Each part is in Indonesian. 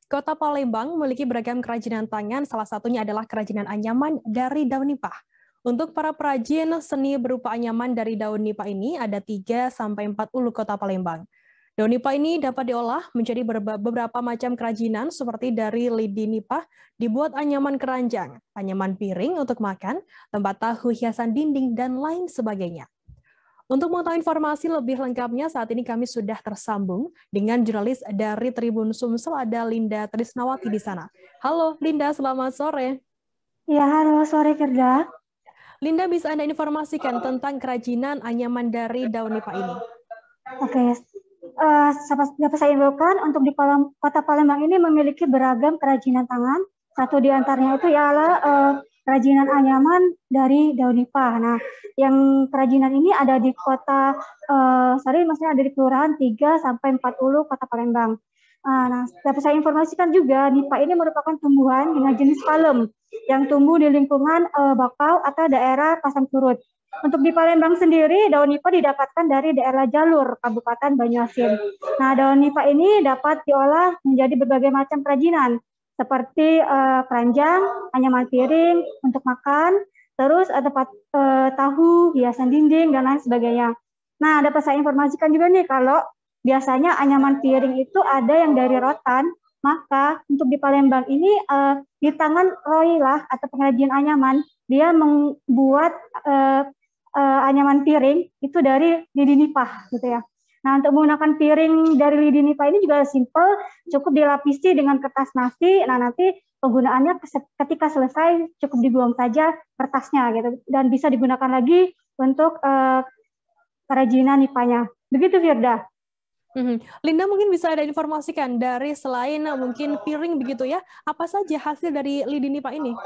Kota Palembang memiliki beragam kerajinan tangan, salah satunya adalah kerajinan anyaman dari daun nipah. Untuk para perajin seni berupa anyaman dari daun nipah ini ada 3-4 ulu Kota Palembang. Daun nipah ini dapat diolah menjadi beberapa macam kerajinan seperti dari lidi nipah dibuat anyaman keranjang, anyaman piring untuk makan, tempat tahu hiasan dinding, dan lain sebagainya. Untuk mengetahui informasi lebih lengkapnya, saat ini kami sudah tersambung dengan jurnalis dari Tribun Sumsel, ada Linda Trisnawati di sana. Halo Linda, selamat sore. Ya, halo sore Firda. Linda, bisa Anda informasikan tentang kerajinan anyaman dari daun nipah ini? Oke, dapat saya infokan untuk di Kota Palembang ini memiliki beragam kerajinan tangan. Satu di antaranya itu ialah kerajinan anyaman dari daun nipah. Nah, yang kerajinan ini ada di kota, maksudnya ada di kelurahan 3-4 ulu Kota Palembang. Nah, dapat saya informasikan juga, nipah ini merupakan tumbuhan dengan jenis palem yang tumbuh di lingkungan bakau atau daerah pasang surut. Untuk di Palembang sendiri, daun nipah didapatkan dari daerah Jalur, Kabupaten Banyuasin. Nah, daun nipah ini dapat diolah menjadi berbagai macam kerajinan, seperti keranjang, anyaman piring untuk makan, terus tempat tahu, hiasan dinding, dan lain sebagainya. Nah, dapat saya informasikan juga nih, kalau biasanya anyaman piring itu ada yang dari rotan, maka untuk di Palembang ini di tangan Roilah atau pengrajin anyaman, dia membuat anyaman piring itu dari lidi nipah gitu ya. Nah, untuk menggunakan piring dari lidi nipah ini juga simple, cukup dilapisi dengan kertas nasi. Nah, nanti penggunaannya ketika selesai cukup dibuang saja kertasnya gitu, dan bisa digunakan lagi untuk kerajinan nipahnya. Begitu Firda. Linda, mungkin bisa ada informasikan dari selain mungkin piring begitu ya, apa saja hasil dari lidi nipah ini?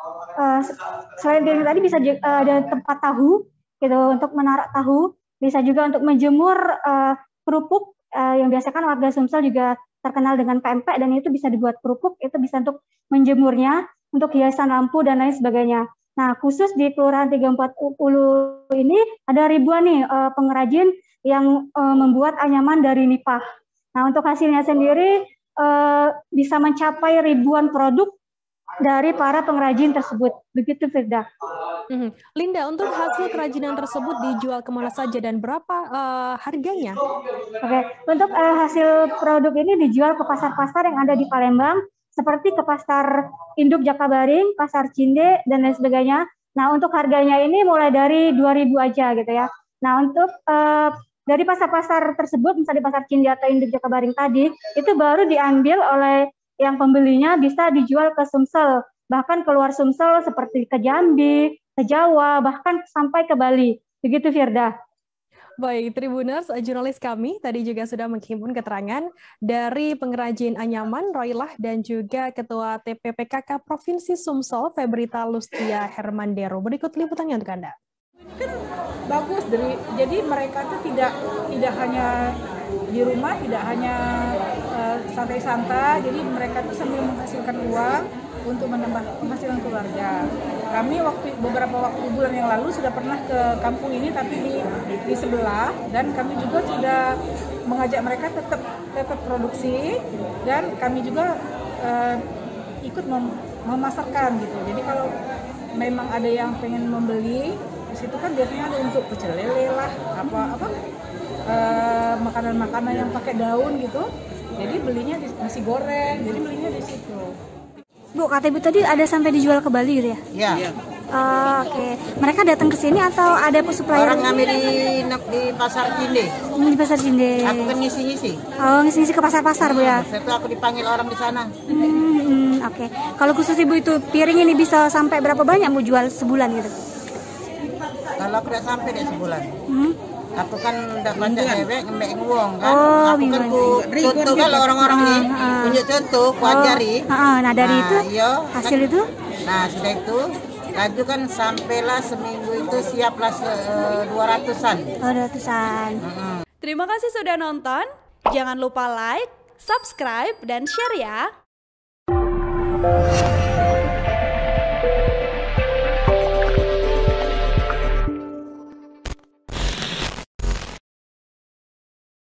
Selain piring tadi bisa ada tempat tahu gitu untuk menaruh tahu, bisa juga untuk menjemur kerupuk yang biasa kan warga Sumsel juga terkenal dengan pempek, dan itu bisa dibuat kerupuk, itu bisa untuk menjemurnya, untuk hiasan lampu dan lain sebagainya. Nah, khusus di Kelurahan 34 Ulu ini ada ribuan nih pengrajin yang membuat anyaman dari nipah. Nah, untuk hasilnya sendiri bisa mencapai ribuan produk dari para pengrajin tersebut. Begitu Firda. Linda, untuk hasil kerajinan tersebut dijual kemana saja dan berapa harganya? Oke, untuk hasil produk ini dijual ke pasar-pasar yang ada di Palembang, seperti ke pasar induk Jakabaring, pasar Cinde, dan lain sebagainya. Nah, untuk harganya ini mulai dari 2.000 aja gitu ya. Nah, untuk dari pasar-pasar tersebut, misalnya di pasar Cinde atau induk Jakabaring tadi, itu baru diambil oleh yang pembelinya, bisa dijual ke Sumsel, bahkan keluar Sumsel seperti ke Jambi, ke Jawa, bahkan sampai ke Bali. Begitu Firda. Baik, Tribuners, jurnalis kami tadi juga sudah menghimpun keterangan dari pengrajin anyaman Roilah dan juga Ketua TPPKK Provinsi Sumsel Febrita Lustia Hermandero. Berikut liputannya untuk Anda. Ini kan bagus, jadi mereka tuh tidak hanya di rumah, tidak hanya santai-santai, jadi mereka tuh sambil menghasilkan uang untuk menambah penghasilan keluarga. Kami beberapa bulan yang lalu sudah pernah ke kampung ini, tapi di sebelah, dan kami juga sudah mengajak mereka tetap produksi, dan kami juga ikut memasarkan gitu. Jadi kalau memang ada yang pengen membeli, di situ kan biasanya ada untuk pecel lele lah, makanan-makanan yang pakai daun gitu. Jadi belinya di nasi goreng, jadi belinya di situ. Bu, kata Ibu tadi ada sampai dijual ke Bali gitu ya? Iya. Oke. Mereka datang ke sini atau ada supplier? Orang ngambil di pasar Cinde. Di pasar Cinde. Aku kan ngisi-ngisi. Oh, ngisi-ngisi ke pasar-pasar Bu ya? Setelah aku dipanggil orang di sana. Oke. Kalau khusus Ibu itu piring ini bisa sampai berapa banyak Bu jual sebulan gitu? Kalau aku udah sampai deh sebulan. Aku kan udah banyak cewek ngembek uang kan. Oh, aku kan contoh kalau orang-orang nih tunjuk contoh, ku ajari. Nah, dari itu hasil kan, itu? Nah, sudah itu laju kan sampailah seminggu itu siaplah 200-an. 200-an. Terima kasih sudah nonton. Jangan lupa like, subscribe, dan share ya.